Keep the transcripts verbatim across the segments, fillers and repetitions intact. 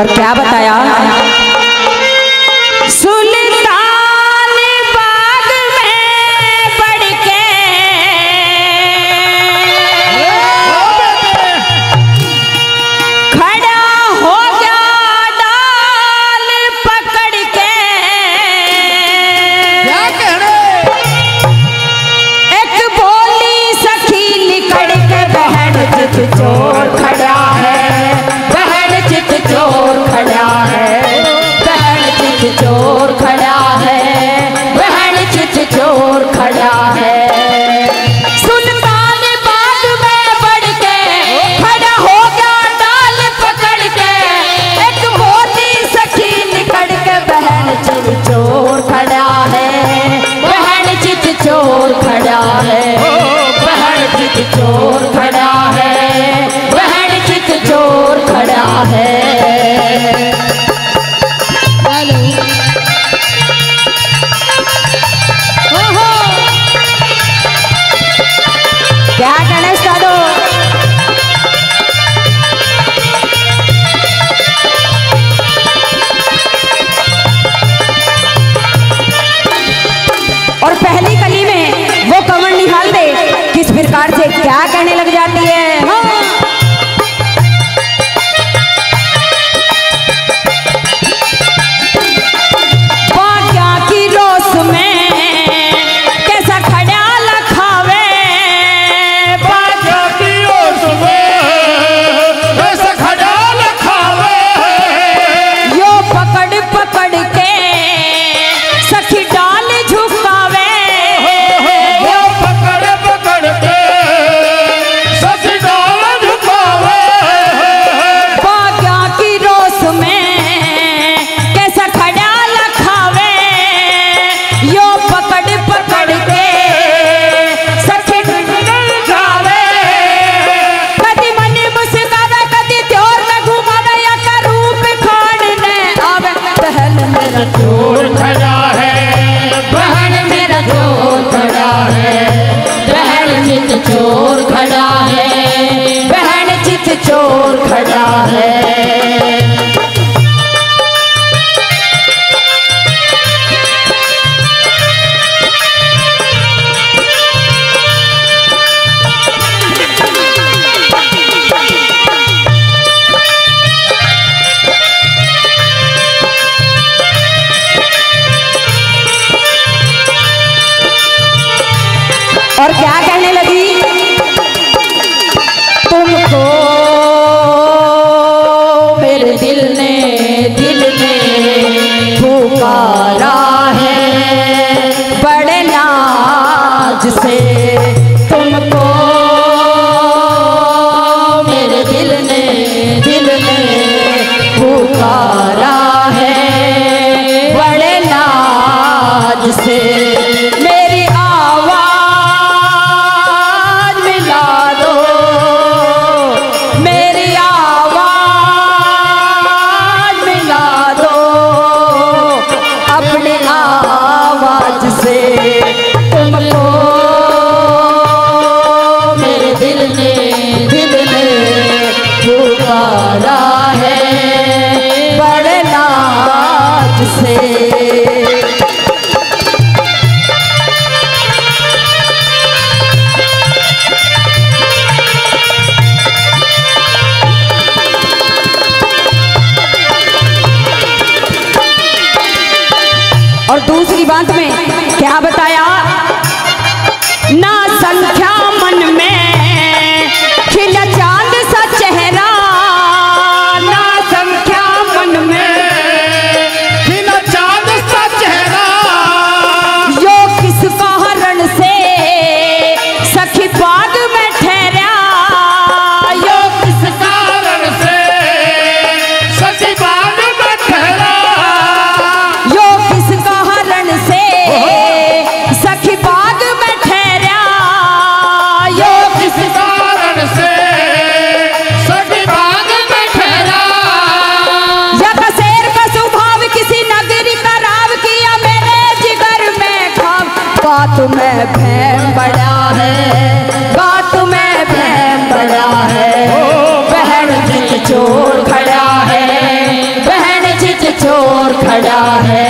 और क्या बताया, सुल्तान बाग में पड़ के खड़ा हो गया डाल पकड़ के। क्या कहने? एक बोली सखी निकल के, बहन चित चोर खड़ा है, बहन चित चोर खड़ा है, बहन चित चोर खड़ा है, बहन चित चोर खड़ा है। सुल्तान बाग में बढ़ के खड़ा हो गया डाल पकड़ के। एक मोती सखी निकल के, बहन चित चोर खड़ा है, बहन चित चोर खड़ा है, बहन चित चोर खड़ा है, बहन चित चोर खड़ा है। क्या गणेश दादो, और पहली कली में वो कमर निकाल दे किस प्रकार से क्या कहने लग जाती है। हाँ। बाग्या की रोस में कैसा खड़ा लखावे, बाग्या की रोस में कैसा खड़ा लखावे। यो पकड़ पकड़ के सखी डाल झुकावे, यो पकड़ पकड़ के सखी डाल झुकावे। बाग्या की रोस में कैसा खड़ा लखावे, यो पकड़ पकड़ के सखी झुकावे। कदी मन मुस्कावे, कदी त्योर में घुमावे, या का रूप खाड़ने आवे। बहन मेरा चोर खड़ा है, बहन मेरा चोर खड़ा है, बहन चित चोर खड़ा है, बहन चित चोर खड़ा है। और क्या कहने लगी, तुमको मेरे दिल ने दिल ने पुकारा है बड़े नाज से। तुमको मेरे दिल ने दिल ने पुकारा है बड़े नाज से। मेरी आवाज मिला दो, मेरी आवाज मिला दो, अपनी आवाज से। तुमको मेरे दिल ने दिल ने पुकारा है बड़े नाज से। और दूसरी बात में क्या बताया, ना संख्या मन में खिला चांद सा चेहरा, ना संख्या मन में खिला चांद सा चेहरा। यो किस कारण से सखी बाग में ठहरा, यो किस कारण से सखी बाग में ठहरा। यो किस कारण से सखी बाग में ठहरा, यो किस कारण से सखी बाग में ठहरा। या का शेर का स्वभाव किसी नगरी का राव किया मेरे जिगर में खाम। बात में भैम बड़ा है, बात में भैम बड़ा है, बहन चित चोर खड़ा है, खड़ा है।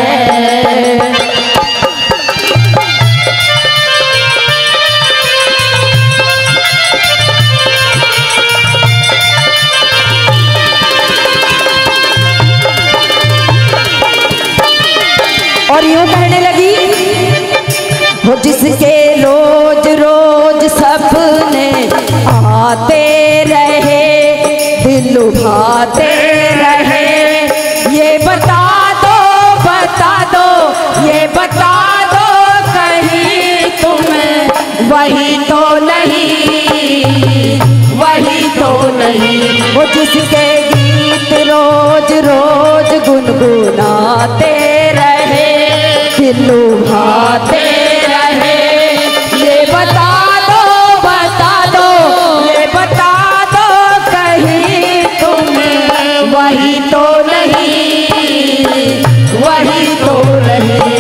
और यूं कहने लगी, वो जिसके रोज रोज सपने आते रहे, दिल लुभाते रहे, ये बता दो बता दो ये बता दो कहीं तुम वही तो नहीं, वही तो नहीं। वो जिसके गीत रोज रोज गुनगुनाते रहे, दिल लुभाते रहे, ये बता दो बता दो ये बता दो कहीं तुम वही तो नहीं, वही तो नहीं।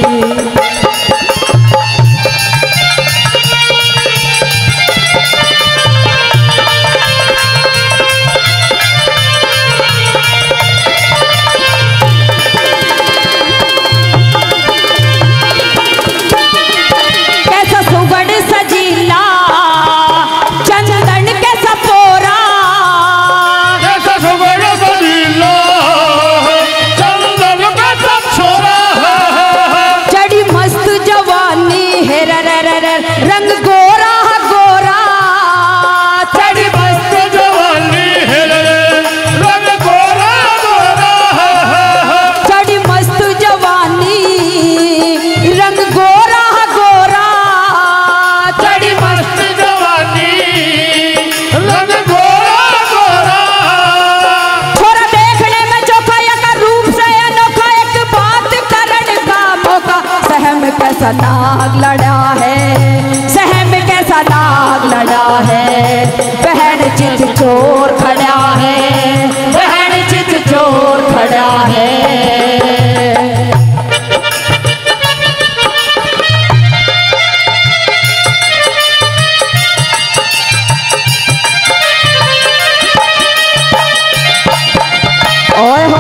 रंग गोरा गोरा चढ़ी मस्त जवानी है, रंग गोरा गोरा चढ़ी मस्त जवानी, रंग गोरा गोरा चढ़ी मस्त जवानी, रंग गोरा गोरा। थोड़ा देखने में चोखा या का रूप से अनोखा, एक बात करने का मौका, सहम कैसा नाग लड़ा है, सहम कैसा नाग लड़ा है, बहन चित चोर खड़ा है, बहन चित चोर खड़ा है। ओए हो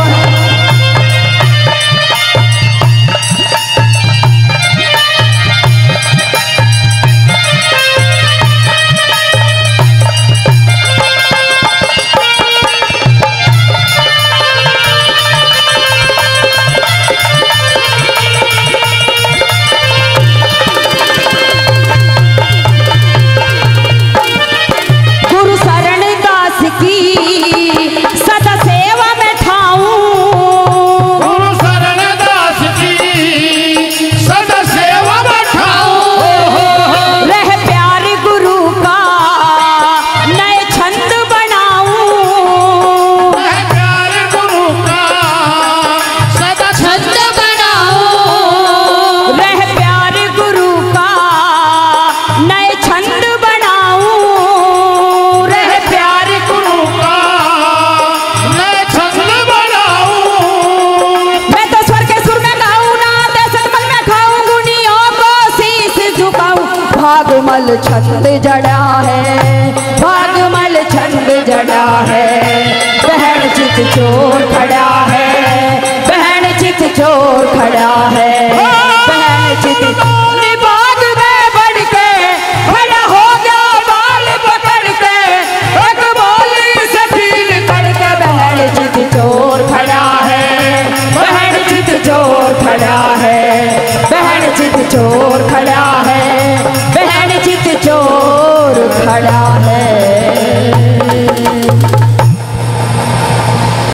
भागमल छंद जड़ा है, भागमल छंद जड़ा है, बहन चित चोर खड़ा है, बहन चित चोर खड़ा है, बहन चित बाग में बढ़ के खड़ा हो गया बाल पकड़ के, एक बोली से ढील करके, बहन चित चोर खड़ा है, बहन चित चोर खड़ा है, बहन चित चोर खड़ा है, बहन चित चोर खड़ा है।